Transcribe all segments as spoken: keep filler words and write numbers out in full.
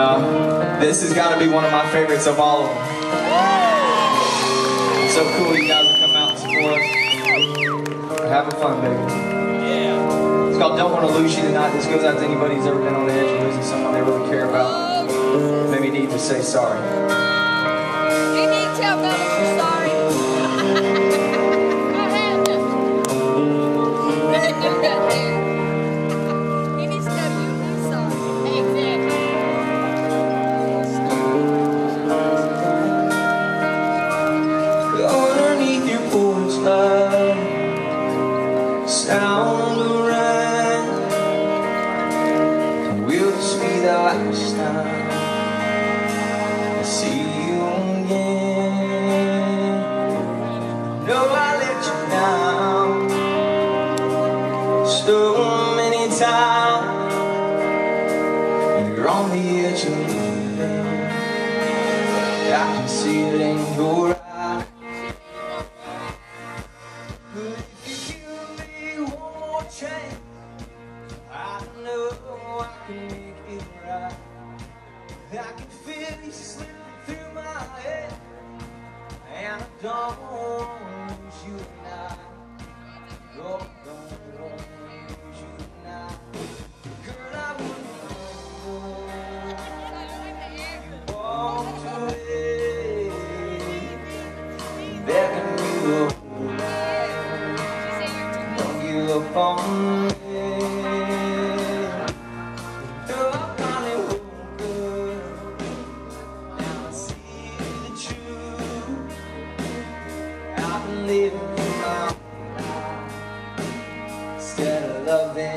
uh, this has got to be one of my favorites of all of them. It's so cool you guys will come out and support us. We're having fun, baby. Yeah. It's called Don't Want to Lose You Tonight. This goes out to anybody who's ever been on the edge of losing someone they really care about. Maybe need to say sorry. You need to tell them you're sorry. What happened? Do that there. He needs to tell you he's sorry. Exactly. Underneath your porch light, sound of rain. Will this be the last time I see you again? No, I let you down so many times. You're on the edge of leaving. I can see it in your eyes. But if you give me one more chance, I know I can make it right. I can feel you slipping through my head, and I don't want to lose you tonight. Oh, don't want to lose you tonight. Girl, I wouldn't know you walked away, begging you don't give up on me. No, I finally woke up. Now I see the truth. I've been living for my own life instead of loving you.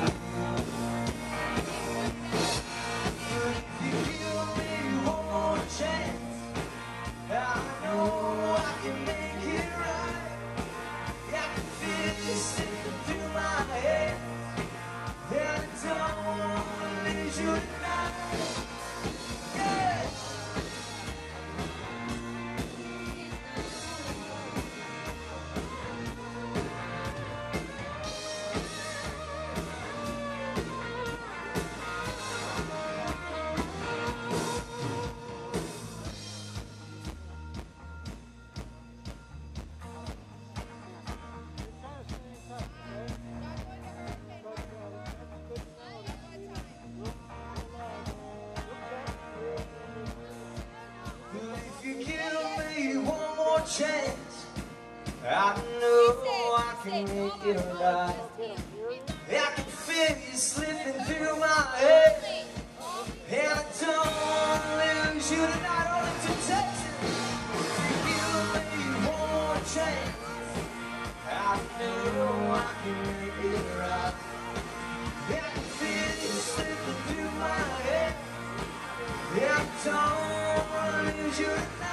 But if you give me one more chance, I know I can make it right. I can feel you slipping through my head, and I don't want to lose you tonight. Yeah. If you give me one more chance, I know I can make it right. I can feel you slipping through my head, and I don't want to lose you tonight. Only temptation. If you give me one more chance, I know I can make it right. I can feel you slipping through my head, and I don't want to lose you tonight.